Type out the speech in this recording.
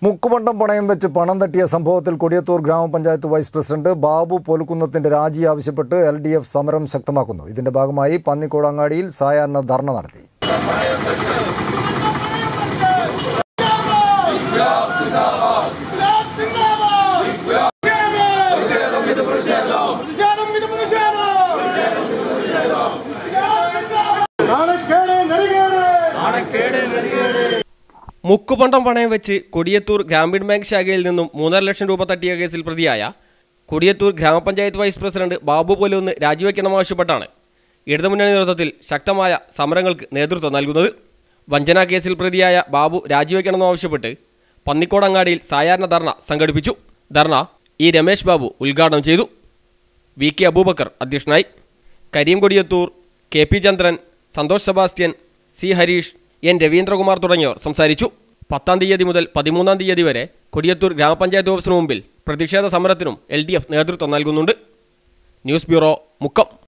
മുക്കുപണ്ടം പണയം വെച്ച് പണം തട്ടിയ സംഭവത്തിൽ കൊടിയത്തൂർ ഗ്രാമപഞ്ചായത്ത് വൈസ് പ്രസിഡന്റ് ബാബു പോലുക്കുന്നത്തിന്റെ രാജി ആവശ്യപ്പെട്ട് LDF സമരം ശക്തമാക്കുന്നു. ഇതിന്റെ ഭാഗമായി പന്നിക്കോടങ്ങാടിയിൽ സായാഹ്ന ധർണ നടത്തി. മുക്കുപണ്ടം പണയം വെച്ച് കൊടിയത്തൂർ ഗ്രാമീൺ ബാങ്ക് ശാഖയിൽ നിന്നും 3.5 ലക്ഷം രൂപ തട്ടിയ കേസിൽ പ്രതിയായ കൊടിയത്തൂർ ഗ്രാമപഞ്ചായത്ത് വൈസ് പ്രസിഡന്റ് ബാബു പോലുന്ന് രാജിവെക്കണമെന്നാവശ്യപ്പെട്ടാണ് ഇടതുമുന്നണി നേതൃത്വത്തിൽ ശക്തമായ സമരങ്ങൾക്ക് നേതൃത്വം നൽകുന്നത്. വഞ്ചനാ കേസിൽ പ്രതിയായ ബാബു രാജിവെക്കണമെന്നാവശ്യപ്പെട്ട് പന്നിക്കോടങ്ങാടിയിൽ സായാഹ്ന ധർണ സംഘടിപ്പിച്ചു. ധർണ രമേശ് ബാബു ഉദ്ഘാടനം ചെയ്തു. VK അബൂബക്കർ അധ്യക്ഷനായി. Kareem Kodiyathur, KP Chandran, Santhosh Sebastian, C Harish, N Raveendrakumar തുടങ്ങിയവർ സംസാരിച്ചു. 10-ാം തീയതി മുതൽ 13-ാം തീയതി വരെ കൊടിയത്തൂർ ഗ്രാമപഞ്ചായത്ത് ഓഫീസിന് മുമ്പിൽ പ്രതിഷേധ സമരത്തിനും LDF നേതൃത്വം നൽകുന്നുണ്ട്. News bureau, Mukkam.